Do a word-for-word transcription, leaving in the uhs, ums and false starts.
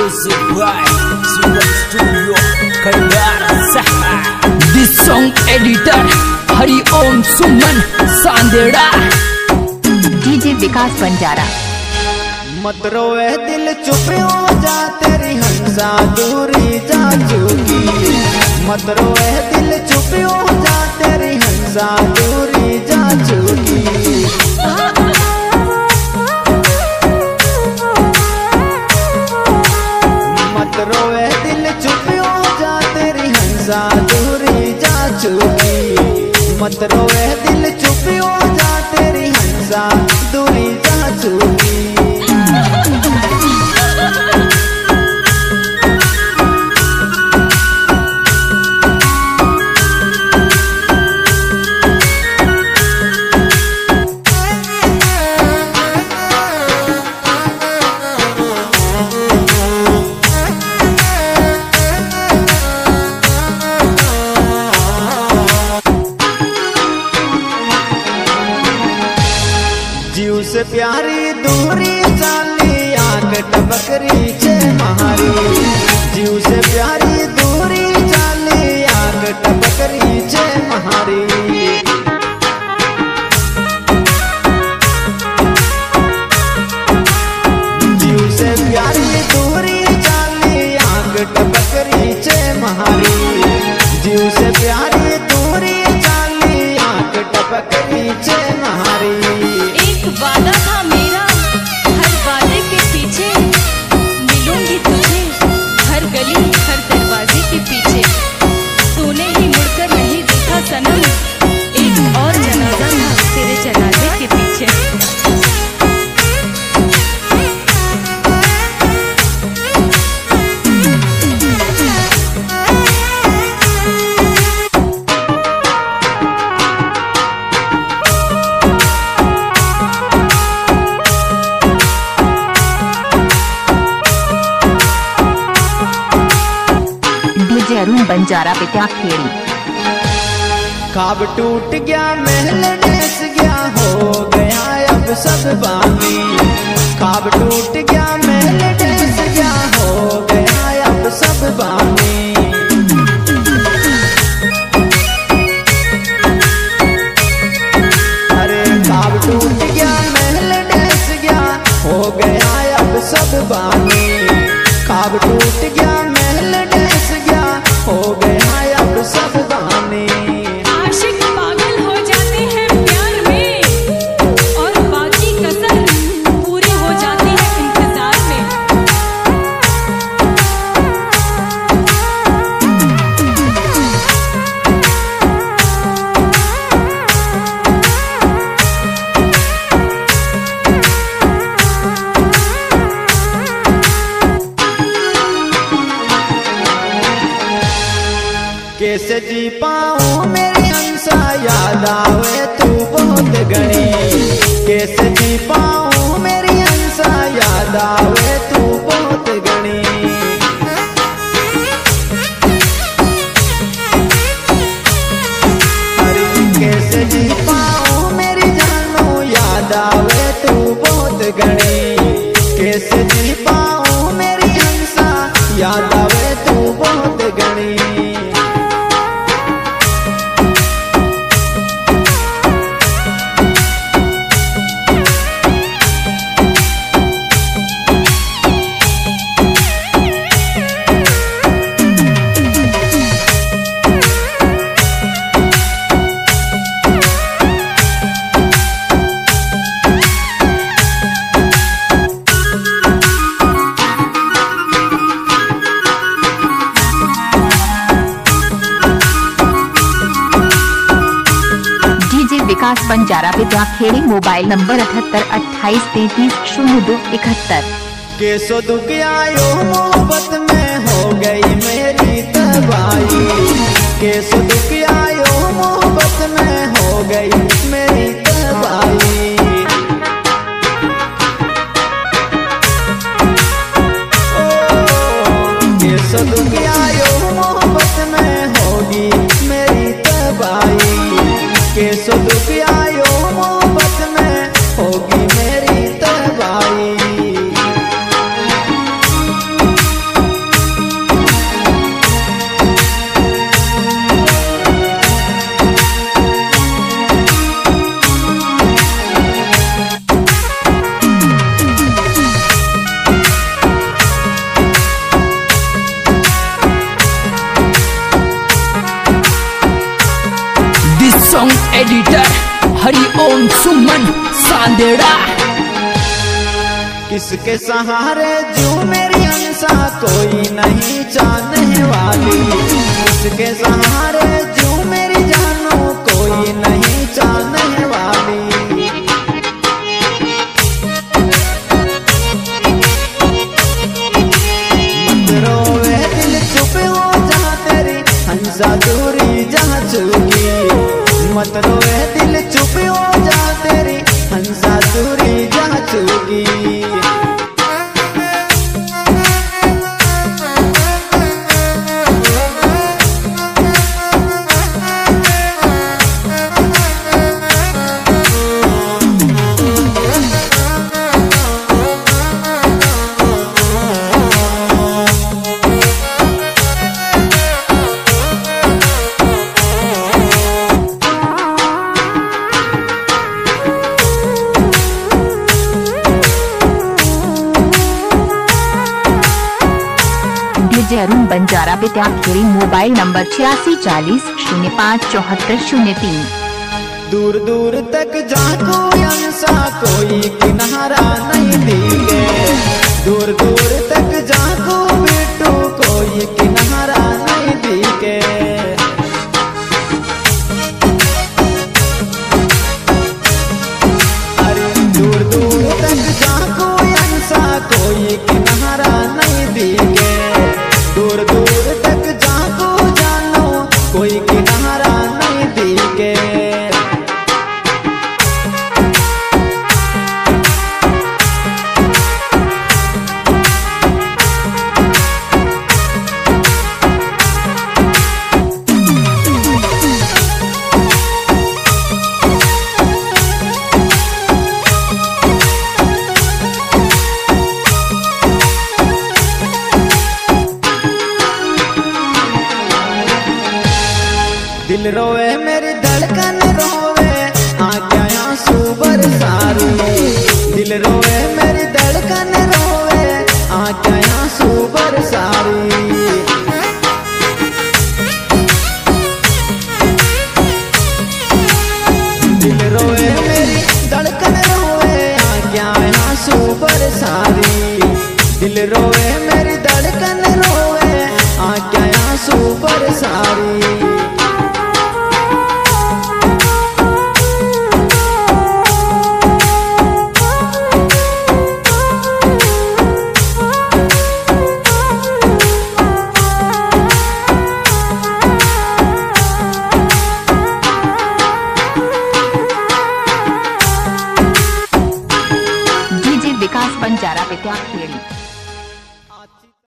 Music by Super Studio Kandara. This song editor Hari Om Suman Sandera. DJ Vikas Banjara. मत रोए दिल चुप हो जा तेरी हंसा दूरी जा चुकी। मत रोए दिल चुप हो जा तेरी हंसा दूरी जा चुकी। मत रोए दिल चुप हो जा तेरी हंसा दूरी जा चुकी। मत रोए दिल चुप हो जा तेरी हंसा दूरी जा चुकी। जीव से प्यारी दूरी चाली आग टपकरी छे महारी। जीव से प्यारी दूरी चाली आग टपकरी छे महारी। जीव से प्यारी दूरी चाली आग टपकरी छे महारी। जीव से प्यारी दूरी चाली आग टपकरी छे महारी। वादा था मेरा हर वादे के पीछे मिलूंगी तुझे हर गली हर दरवाजे के पीछे। तूने ही मुड़कर नहीं देखा सनम एक और जनाजा था तेरे जनाजे के पीछे। अरुण बंजारा पिता खेड़ी। खाब टूट गया महल डस गया हो गया अब सब बानी। खाब टूट गया महल डस गया हो गया अब सब बानी। अरे खाब टूट गया महल डस गया हो गया अब सब बानी। खाब टूट गया महल डस गया हो गया अब सब बानी। आशिक पागल हो जाते हैं प्यार में और बाकी कसर पूरी हो जाती है इंतजार में। कैसे जी पाऊं मेरी हंसा याद आवे तू बहुत घनी। कैसे जी पाऊं मेरी हंसा याद आवे तू बहुत घनी। अरे कैसे जी पाऊं मेरी जानू याद आवे तू बहुत घनी। कैसे जी पाऊं मेरी हंसा याद आवे तू बहुत घनी। विकास बंजारा पिता खेड़ी। मोबाइल नंबर अठहत्तर अट्ठाईस तैतीस शून्य दो इकहत्तर। कैसो दुख आयो मोहब्बत में हो गई मेरी तबाही। कैसो दुख आयो मोहब्बत में हो गई मेरी तबाही। कैसो दुख आयो मोहब्बत में होगी मेरी तबाही। कैसो दुख आयो मोहब्बत में होगी मेरी तबाही। एडिटर हरिओम सुमन सांदेड़ा। किसके सहारे जो मेरी अंसा कोई नहीं जानने वाली, किसके सहारे जो मेरी जानो कोई नहीं जानने वाली। मत रोवे दिल चुप हो जा तेरी हंसा दूरी जहाँ चुकी, मत रोवे दिल चुप हो जा तेरी हंसा दूरी जहाँ चुकी। अरुण बंजारा पिता खेड़ी मोबाइल नंबर छियासी चालीस शून्य पाँच चौहत्तर शून्य तीन। दूर दूर तक जाको अंसा कोई किनारा नहीं दिखे, दूर दूर तक जाको बेटू कोई किनारा नहीं दिखे। अरे दूर दूर तक जाको अंसा कोई किनारा नहीं दिखे, दूर दूर तक जाको जानो कोई किनारा नहीं दिखे। दिल रोए मेरी धड़कन रोवे आँखें आंसू बरसारी, दिल रोए मेरी धड़कन रोवे आँखें आंसू बरसारी। दिल रोए मेरी धड़कन रोवे आँखें आंसू बरसारी, दिल रोए मेरी धड़कन रोवे आँखें आंसू बरसारी।